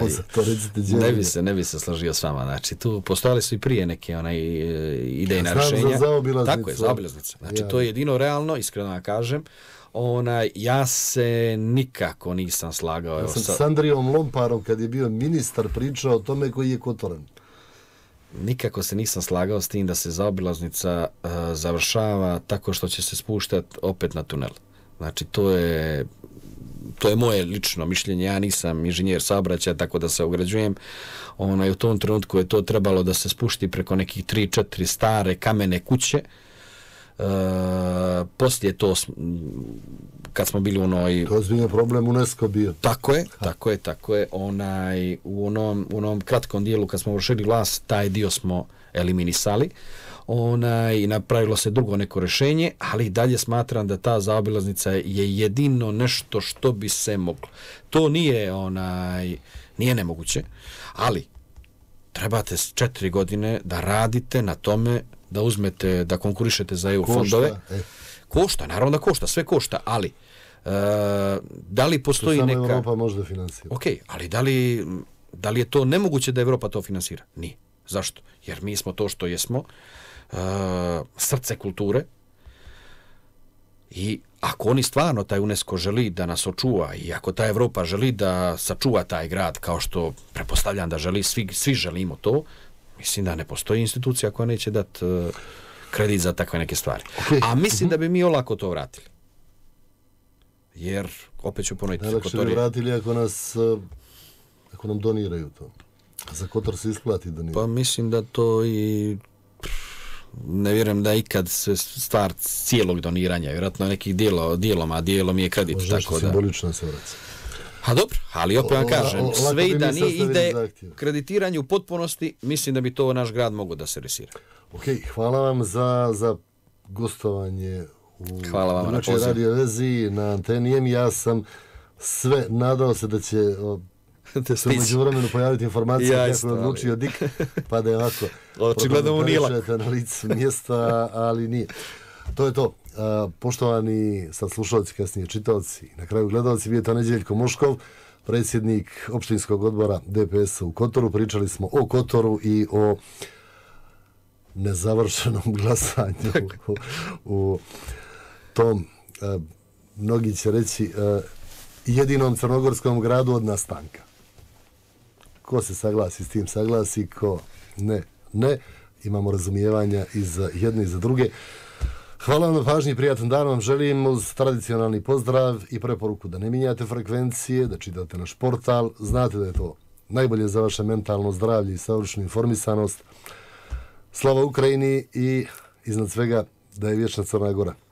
Ne bi se složio s vama. Znači, tu postojali su i prije neke idejne rješenja. Znam za zaobilaznicu. Tako je, zaobilaznica. Znači, to je jedino realno, iskreno da kažem. Ja se nikako nisam slagao. Ja sam s Andrijom Lomparom, kad je bio ministar, pričao o tome koji je Kotoran. Nikako se nisam slagao s tim da se zaobilaznica završava tako što će se spuštati opet na tunel. Znači, to je moje lično mišljenje. Ja nisam inženjer saobraćaja, tako da se ograđujem. U tom trenutku je to trebalo da se spušti preko nekih 3-4 stare kamene kuće. Poslije to, kad smo bili To je zbilja problem UNESCO bio. Tako je. U onom kratkom dijelu kad smo vršili vlast, taj dio smo eliminisali. I napravilo se drugo neko rješenje, ali dalje smatram da ta zaobilaznica je jedino nešto što bi se moglo. To nije nemoguće, ali trebate 4 godine da radite na tome, da uzmete, da konkurišete za EU fondove. Košta, naravno da košta, sve košta, ali Da li postoji samo neka... Europa može da finansira. Ok, ali da li je to nemoguće da Evropa to finansira? Nije. Zašto? Jer mi smo to što jesmo, srce kulture, i ako oni stvarno, taj UNESCO želi da nas očuva i ako ta Evropa želi da sačuva taj grad, kao što pretpostavljam da želi, svi želimo to, mislim da ne postoji institucija koja neće dati kredit za takve neke stvari. Okay. A mislim da bi mi olako to vratili. Jer, opet ću ponoviti... Najlakše bi vratili ako nam doniraju to. Za Kotor se isplati donirati. Pa mislim da to i... Ne vjerujem da ikad stvar cijelog doniranja, vjerojatno nekih dijelom je kredit. Možda što simbolično se vraća. A dobro, ali opet vam kažem, sve i da nije ide kreditiranje u potpunosti, mislim da bi to naš grad mogao da servisira. Ok, hvala vam za gostovanje u Drugačijoj radio vezi na Anteni. Ja sam sve nadao se da će se umeđu vremenu pojaviti informacija kako je odlučio Dik, pa da je ovako prešete na licu mjesta, ali nije. To je to. Poštovani sad slušalci, kasnije čitaoci, na kraju gledalci, bio je to Neđeljko Muškov, predsjednik opštinskog odbora DPS-a u Kotoru. Pričali smo o Kotoru i o nezavršenom glasanju u tom, mnogi će reći, jedinom crnogorskom gradu od nastanka. Ko se saglasi s tim saglasi, ko ne. Imamo razumijevanja i za jedne i za druge. Hvala vam na pažnji i prijatan dan vam želim uz tradicionalni pozdrav i preporuku da ne mijenjate frekvencije, da čitate naš portal. Znate da je to najbolje za vaše mentalno zdravlje i savršenu informisanost. Slava Ukrajini i iznad svega da je vječna Crna Gora.